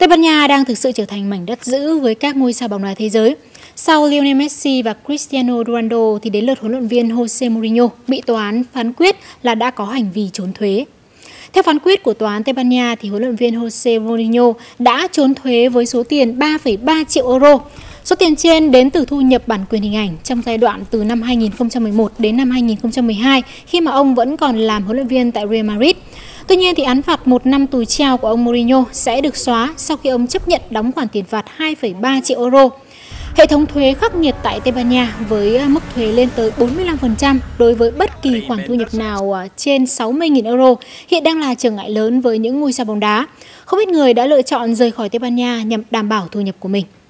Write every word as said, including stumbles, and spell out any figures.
Tây Ban Nha đang thực sự trở thành mảnh đất dữ với các ngôi sao bóng đá thế giới. Sau Lionel Messi và Cristiano Ronaldo thì đến lượt huấn luyện viên Jose Mourinho bị tòa án phán quyết là đã có hành vi trốn thuế. Theo phán quyết của tòa án Tây Ban Nha thì huấn luyện viên Jose Mourinho đã trốn thuế với số tiền ba phẩy ba triệu euro. Số tiền trên đến từ thu nhập bản quyền hình ảnh trong giai đoạn từ năm hai nghìn không trăm mười một đến năm hai nghìn không trăm mười hai khi mà ông vẫn còn làm huấn luyện viên tại Real Madrid. Tuy nhiên thì án phạt một năm tù treo của ông Mourinho sẽ được xóa sau khi ông chấp nhận đóng khoản tiền phạt hai phẩy ba triệu euro. Hệ thống thuế khắc nghiệt tại Tây Ban Nha với mức thuế lên tới bốn mươi lăm phần trăm đối với bất kỳ khoản thu nhập nào trên sáu mươi nghìn euro hiện đang là trở ngại lớn với những ngôi sao bóng đá. Không ít người đã lựa chọn rời khỏi Tây Ban Nha nhằm đảm bảo thu nhập của mình.